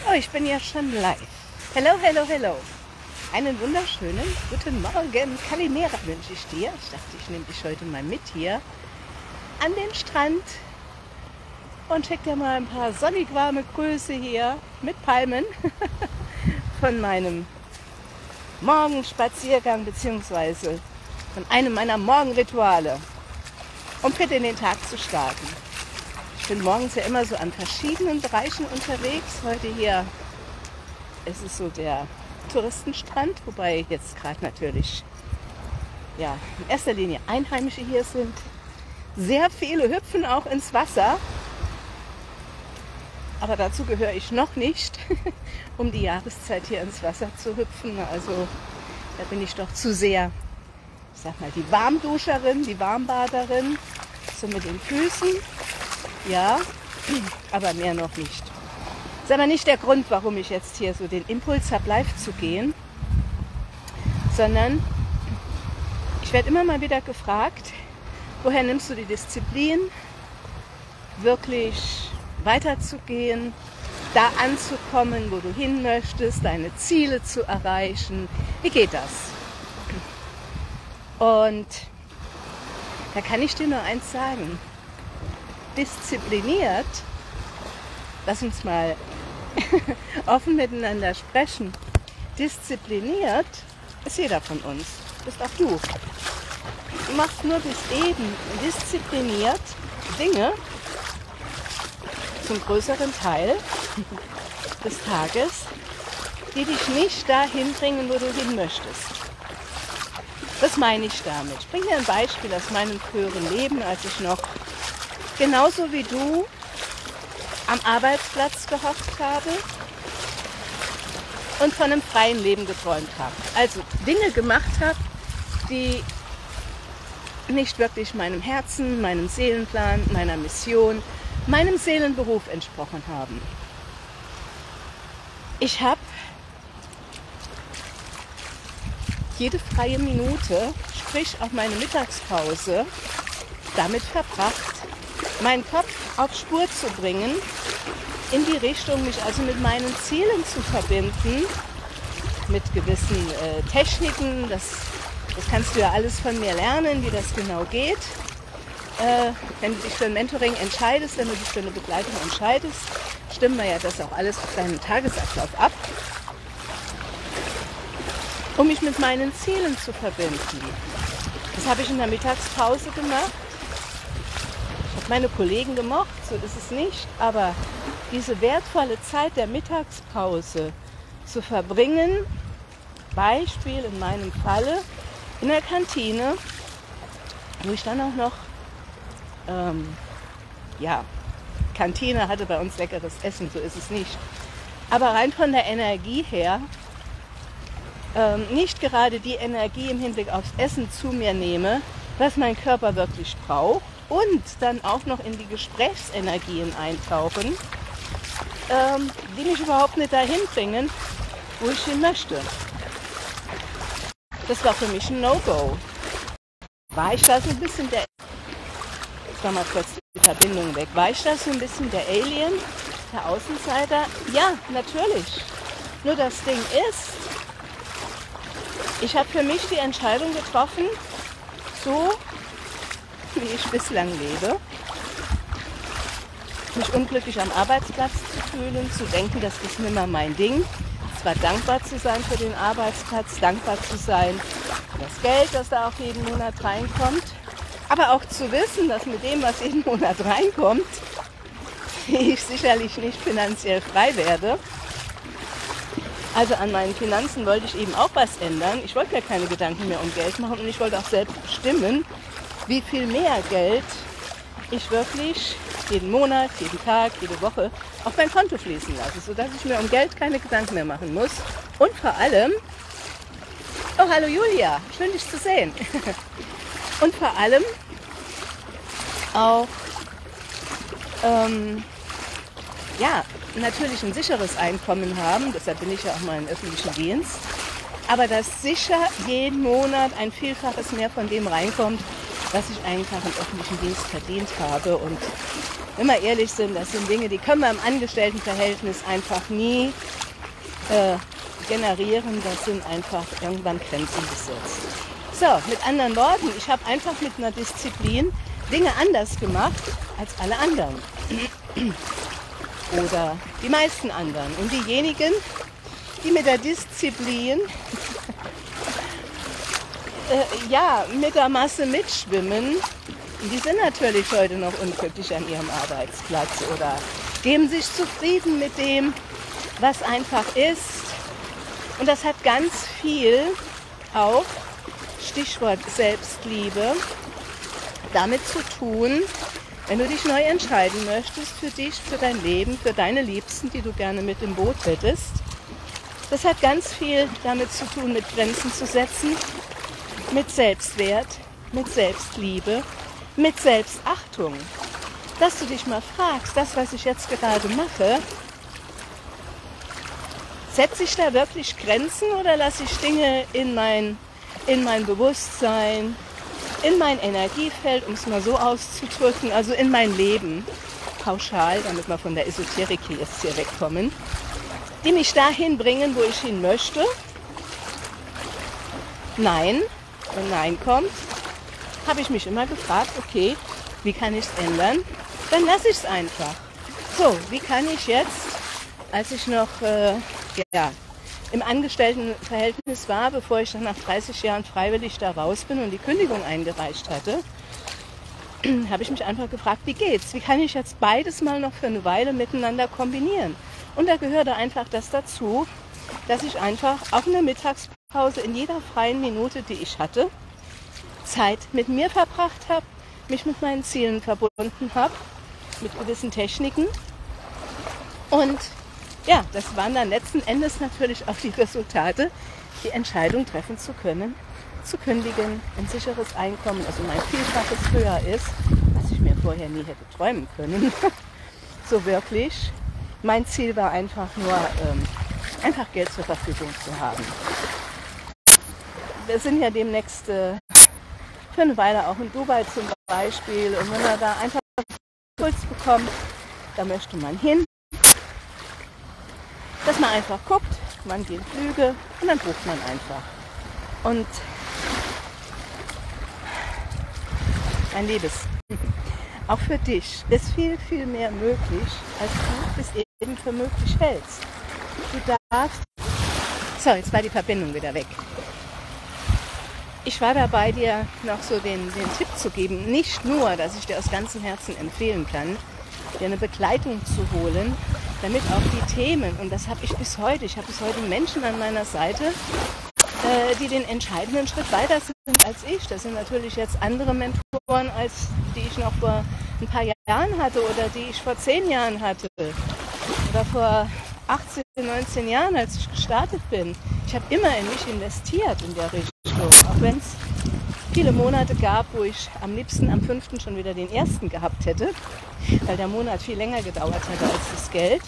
Oh, ich bin ja schon live. Hello, hello, hello. Einen wunderschönen guten Morgen. Kalimera wünsche ich dir. Ich dachte, ich nehme dich heute mal mit hier an den Strand und schicke dir mal ein paar sonnig warme Grüße hier mit Palmen von meinem Morgenspaziergang bzw. von einem meiner Morgenrituale, um fit in den Tag zu starten. Ich bin morgens ja immer so an verschiedenen Bereichen unterwegs. Heute hier ist es so der Touristenstrand, wobei jetzt gerade natürlich ja, in erster Linie Einheimische hier sind. Sehr viele hüpfen auch ins Wasser, aber dazu gehöre ich noch nicht, um die Jahreszeit hier ins Wasser zu hüpfen. Also da bin ich doch zu sehr, ich sag mal, die Warmduscherin, die Warmbaderin, so mit den Füßen. Ja, aber mehr noch nicht. Das ist aber nicht der Grund, warum ich jetzt hier so den Impuls habe, live zu gehen, sondern ich werde immer mal wieder gefragt, woher nimmst du die Disziplin, wirklich weiterzugehen, da anzukommen, wo du hin möchtest, deine Ziele zu erreichen. Wie geht das? Und da kann ich dir nur eins sagen. Diszipliniert, lass uns mal offen miteinander sprechen, diszipliniert ist jeder von uns, bist auch du. Du machst nur bis eben diszipliniert Dinge zum größeren Teil des Tages, die dich nicht dahin bringen, wo du hin möchtest. Was meine ich damit? Ich bringe dir ein Beispiel aus meinem früheren Leben, als ich noch genauso wie du am Arbeitsplatz gehockt habe und von einem freien Leben geträumt habe. Also Dinge gemacht habe, die nicht wirklich meinem Herzen, meinem Seelenplan, meiner Mission, meinem Seelenberuf entsprochen haben. Ich habe jede freie Minute, sprich auch meine Mittagspause, damit verbracht, meinen Kopf auf Spur zu bringen, in die Richtung, mich also mit meinen Zielen zu verbinden, mit gewissen Techniken, das kannst du ja alles von mir lernen, wie das genau geht. Wenn du dich für ein Mentoring entscheidest, wenn du dich für eine Begleitung entscheidest, stimmen wir ja das auch alles auf deinen Tagesablauf ab, um mich mit meinen Zielen zu verbinden. Das habe ich in der Mittagspause gemacht. Ich habe meine Kollegen gemocht, so ist es nicht, aber diese wertvolle Zeit der Mittagspause zu verbringen, Beispiel in meinem Falle, in der Kantine, wo ich dann auch noch, Kantine hatte bei uns leckeres Essen, so ist es nicht. Aber rein von der Energie her, nicht gerade die Energie im Hinblick aufs Essen zu mir nehme, was mein Körper wirklich braucht, und dann auch noch in die Gesprächsenergien eintauchen, die mich überhaupt nicht dahin bringen, wo ich hin möchte. Das war für mich ein No-Go. War ich da so ein bisschen der... Jetzt war mal kurz die Verbindung weg. War ich da so ein bisschen der Alien, der Außenseiter? Ja, natürlich. Nur das Ding ist, ich habe für mich die Entscheidung getroffen, so wie ich bislang lebe, mich unglücklich am Arbeitsplatz zu fühlen, zu denken, das ist nicht mehr mein Ding. Zwar dankbar zu sein für den Arbeitsplatz, dankbar zu sein für das Geld, das da auch jeden Monat reinkommt, aber auch zu wissen, dass mit dem, was jeden Monat reinkommt, ich sicherlich nicht finanziell frei werde. Also an meinen Finanzen wollte ich eben auch was ändern. Ich wollte mir keine Gedanken mehr um Geld machen und ich wollte auch selbst bestimmen, wie viel mehr Geld ich wirklich jeden Monat, jeden Tag, jede Woche auf mein Konto fließen lasse, sodass ich mir um Geld keine Gedanken mehr machen muss. Und vor allem, oh hallo Julia, schön dich zu sehen. Und vor allem auch, natürlich ein sicheres Einkommen haben, deshalb bin ich ja auch mal im öffentlichen Dienst, aber dass sicher jeden Monat ein Vielfaches mehr von dem reinkommt, was ich einfach im öffentlichen Dienst verdient habe. Und wenn wir ehrlich sind, das sind Dinge, die können wir im Angestelltenverhältnis einfach nie generieren. Das sind einfach irgendwann Grenzen gesetzt. So, mit anderen Worten, ich habe einfach mit einer Disziplin Dinge anders gemacht als alle anderen. Oder die meisten anderen. Und diejenigen, die mit der Disziplin mit der Masse mitschwimmen, die sind natürlich heute noch unglücklich an ihrem Arbeitsplatz oder geben sich zufrieden mit dem, was einfach ist. Und das hat ganz viel auch, Stichwort Selbstliebe, damit zu tun, wenn du dich neu entscheiden möchtest für dich, für dein Leben, für deine Liebsten, die du gerne mit im Boot hättest. Das hat ganz viel damit zu tun, mit Grenzen zu setzen, mit Selbstwert, mit Selbstliebe, mit Selbstachtung. Dass du dich mal fragst, das, was ich jetzt gerade mache, setze ich da wirklich Grenzen oder lasse ich Dinge in mein Bewusstsein, in mein Energiefeld, um es mal so auszudrücken, also in mein Leben, pauschal, damit wir von der Esoterik jetzt hier wegkommen, die mich dahin bringen, wo ich hin möchte. Nein, wenn Nein kommt, habe ich mich immer gefragt, okay, wie kann ich es ändern? Dann lasse ich es einfach. So, wie kann ich jetzt, als ich noch im Angestelltenverhältnis war, bevor ich dann nach 30 Jahren freiwillig da raus bin und die Kündigung eingereicht hatte, habe ich mich einfach gefragt, wie geht's? Wie kann ich jetzt beides mal noch für eine Weile miteinander kombinieren? Und da gehörte einfach das dazu, dass ich einfach auch in der Mittagspause in jeder freien Minute, die ich hatte, Zeit mit mir verbracht habe, mich mit meinen Zielen verbunden habe, mit gewissen Techniken. Und ja, das waren dann letzten Endes natürlich auch die Resultate, die Entscheidung treffen zu können, zu kündigen, ein sicheres Einkommen, also mein Vielfaches höher ist, was ich mir vorher nie hätte träumen können. So wirklich. Mein Ziel war einfach nur, einfach Geld zur Verfügung zu haben. Wir sind ja demnächst für eine Weile auch in Dubai zum Beispiel. Und wenn man da einfach einen Impuls bekommt, da möchte man hin. Dass man einfach guckt, wann gehen Flüge und dann bucht man einfach. Und mein Liebes, auch für dich ist viel, viel mehr möglich, als du es eben für möglich hältst. Du darfst... So, jetzt war die Verbindung wieder weg. Ich war dabei, dir noch so den Tipp zu geben, nicht nur, dass ich dir aus ganzem Herzen empfehlen kann, dir eine Begleitung zu holen, damit auch die Themen, und das habe ich bis heute, ich habe bis heute Menschen an meiner Seite, die den entscheidenden Schritt weiter sind als ich. Das sind natürlich jetzt andere Mentoren, als die ich noch vor ein paar Jahren hatte oder die ich vor 10 Jahren hatte oder vor 18, 19 Jahren, als ich gestartet bin. Ich habe immer in mich investiert in der Richtung, auch wenn es viele Monate gab, wo ich am liebsten am 5. schon wieder den 1. gehabt hätte, weil der Monat viel länger gedauert hätte als das Geld.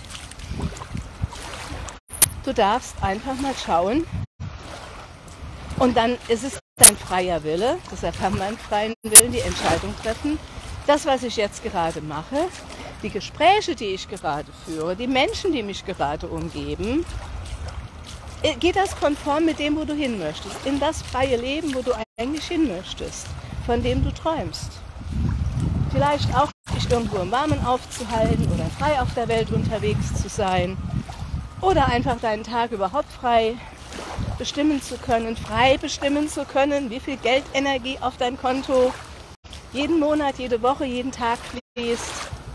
Du darfst einfach mal schauen und dann ist es dein freier Wille, deshalb haben wir einen freien Willen, die Entscheidung treffen. Das, was ich jetzt gerade mache, die Gespräche, die ich gerade führe, die Menschen, die mich gerade umgeben, geht das konform mit dem, wo du hin möchtest, in das freie Leben, wo du eigentlich hin möchtest, von dem du träumst. Vielleicht auch dich irgendwo im Warmen aufzuhalten oder frei auf der Welt unterwegs zu sein oder einfach deinen Tag überhaupt frei bestimmen zu können, frei bestimmen zu können, wie viel Geldenergie auf dein Konto jeden Monat, jede Woche, jeden Tag fließt.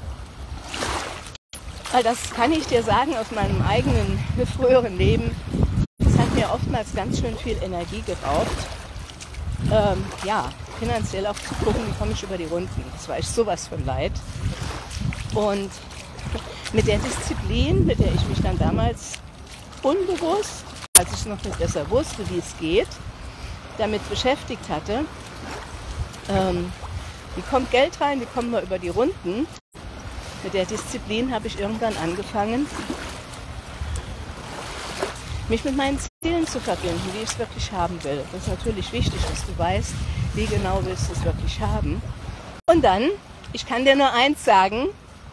Weil das kann ich dir sagen aus meinem eigenen früheren Leben. Das hat mir oftmals ganz schön viel Energie geraubt. Finanziell auch zu gucken, wie komme ich über die Runden. Das war ich sowas von leid. Und mit der Disziplin, mit der ich mich dann damals unbewusst, als ich es noch nicht besser wusste, wie es geht, damit beschäftigt hatte, wie kommt Geld rein, wie kommen wir über die Runden. Mit der Disziplin habe ich irgendwann angefangen, mich mit meinen Zielen zu verbinden, wie ich es wirklich haben will. Das ist natürlich wichtig, dass du weißt, wie genau willst du es wirklich haben. Und dann, ich kann dir nur eins sagen,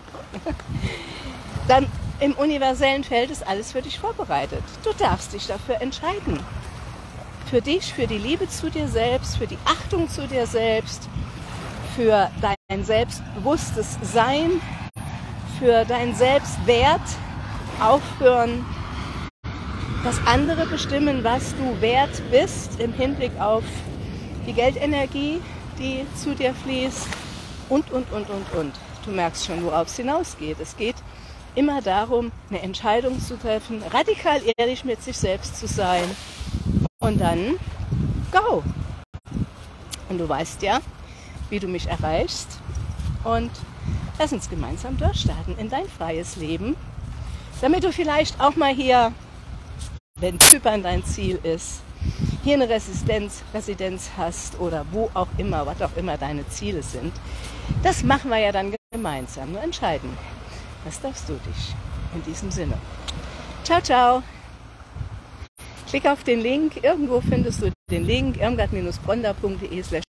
dann im universellen Feld ist alles für dich vorbereitet. Du darfst dich dafür entscheiden. Für dich, für die Liebe zu dir selbst, für die Achtung zu dir selbst, für dein selbstbewusstes Sein, für deinen Selbstwert. Aufhören, dass andere bestimmen, was du wert bist im Hinblick auf die Geldenergie, die zu dir fließt und. Du merkst schon, worauf es hinausgeht. Es geht immer darum, eine Entscheidung zu treffen, radikal ehrlich mit sich selbst zu sein und dann go. Und du weißt ja, wie du mich erreichst und lass uns gemeinsam durchstarten in dein freies Leben, damit du vielleicht auch mal hier, wenn Zypern dein Ziel ist, hier eine Residenz hast oder wo auch immer, was auch immer deine Ziele sind. Das machen wir ja dann gemeinsam. Nur entscheiden. Das darfst du dich. In diesem Sinne. Ciao, ciao. Klick auf den Link. Irgendwo findest du den Link irmgard-bronda.de/.